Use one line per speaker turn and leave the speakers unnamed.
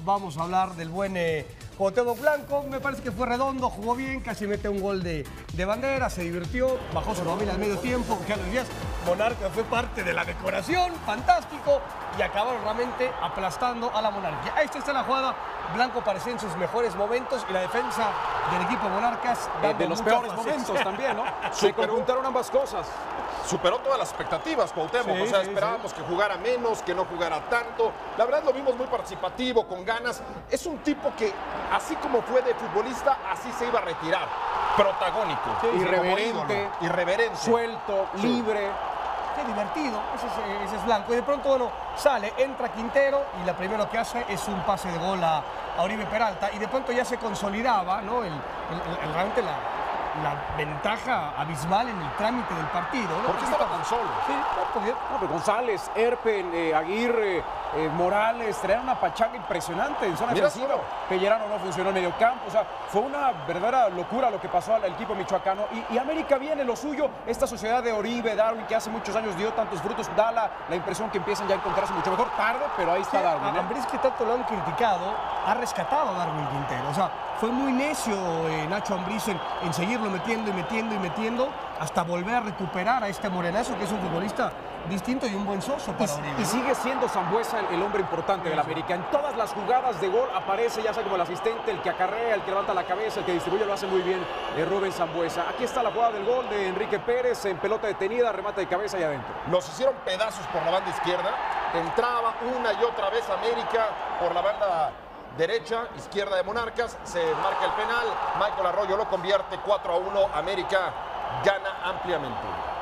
vamos a hablar del buen Cuauhtémoc Blanco. Me parece que fue redondo, jugó bien, casi mete un gol de bandera, se divirtió, bajó su nómina al medio tiempo, que a los días Monarca fue parte de la decoración, fantástico, y acabaron realmente aplastando a la Monarquía. Esta está la jugada, Blanco parecía en sus mejores momentos y la defensa del equipo Monarcas
de los peores momentos también, ¿no? Se conjuntaron ambas cosas.
Superó todas las expectativas, Cuauhtémoc. O sea, esperábamos que jugara menos, que no jugara tanto. La verdad lo vimos muy participativo, con ganas. Es un tipo que, así como fue de futbolista, así se iba a retirar. Protagónico.
Irreverente, suelto, libre.
Qué divertido, ese es Blanco. Y de pronto, bueno, sale, entra Quintero y lo primero que hace es un pase de gol a Oribe Peralta. Y de pronto ya se consolidaba, ¿no? Realmente la ventaja abismal en el trámite del partido, ¿no?
¿Por qué estaba tan solo?
Sí,
no, pero González, Erpen, Aguirre, Morales, traían una pachanga impresionante en zona defensiva. Pellerano no funcionó en medio campo. O sea, fue una verdadera locura lo que pasó al equipo michoacano. Y América viene lo suyo. Esta sociedad de Oribe, Darwin, que hace muchos años dio tantos frutos, da la impresión que empiezan ya a encontrarse mucho mejor. Tarde, pero ahí está Darwin.
Ambriz, que tanto lo han criticado, ha rescatado a Darwin Quintero. O sea, fue muy necio Nacho Ambriz en seguirlo metiendo hasta volver a recuperar a este morenazo, que es un futbolista distinto y un buen socio para Oribe.
Y sigue siendo Sambueza el hombre importante del América. En todas las jugadas de gol aparece, ya sea como el asistente, el que acarrea, el que levanta la cabeza, el que distribuye, lo hace muy bien Rubén Sambueza. Aquí está la jugada del gol de Enrique Pérez en pelota detenida, remate de cabeza y adentro.
Los hicieron pedazos por la banda izquierda. Entraba una y otra vez América por la banda derecha, izquierda de Monarcas. Se marca el penal. Michael Arroyo lo convierte 4-1. América gana ampliamente.